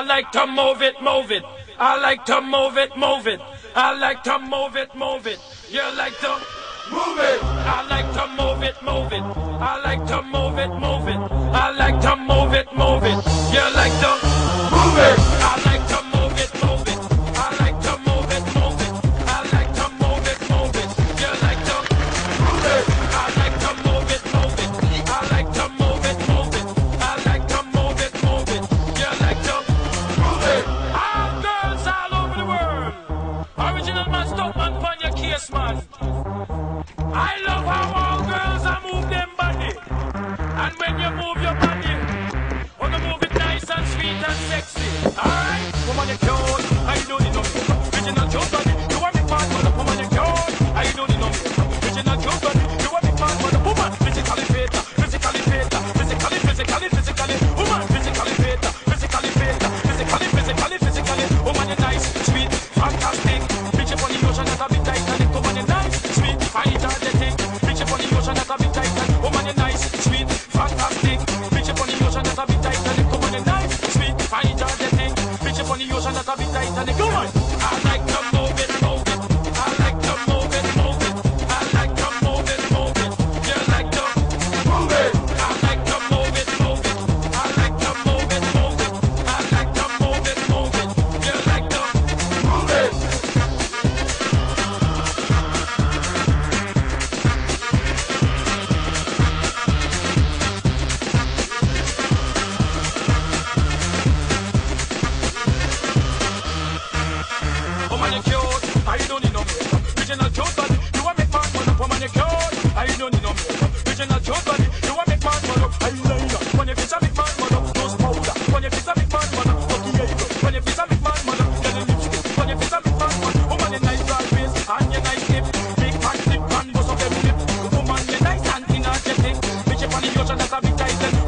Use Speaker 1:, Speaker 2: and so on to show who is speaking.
Speaker 1: I like to move it, move it. I like to move it, move it. I like to move it, move it. You like to move it. I like to move it, move it. I like to move it, move it. I like to move it, move it. You like to move it. I like to move it, move it. I like to move it, move it. I like to move it, move it. You like to move it. I like to move it, move it. I like to move it, move it. I like to move it, move it. You like to move it. All girls all over the world. Original man, stop man, pon your case, man. I love how all girls are move them body. And when you move your body, wanna move it nice and sweet and sexy. Alright? Woman, you cute. I don't need no makeup. Original cute body. You want me fat, mother. Woman, you cute. I don't need no makeup. Original cute body. You want me fat, mother. Woman, physically fit. Physically fit. Physically, physically, physically. Woman, physically fit. Physically fit. Physically, physically, physically. Woman, you nice, sweet, fantastic. Bitch up on the ocean, that's a bit Titanic. Woman, you nice, sweet, fine, energetic. Bitch up on the ocean, that's a bit Titanic. Woman, you nice, sweet, fantastic. Bitch up on the ocean, that's a bit Titanic. Woman, you nice, sweet, fine, energetic. Bitch up on the ocean, that's a bit Titanic. Come on. I like to move it, move it. I like to move it, move it. I like to move it, move it. You like to move it. I like to move it, move it. I like to move it, move it. I like to move it, move it. You like to move it. Woman, you cute. I don't need no makeup. Original cute body. You want me fat, mother. Woman, you cute. I don't need no makeup. Original cute body. You want me fat, mother. Eyeliner. When you fix a big man, mother. Nose powder. When you fix a big man, mother. Lucky eyebrow. When you fix a big man, mother. Yellow lipstick. When you fix a big man, mother. Woman, you nice broad face and you nice lips. Big fat lip and bust up them lips. Woman, you nice and energetic. Bitch up on the ocean, that's a big title.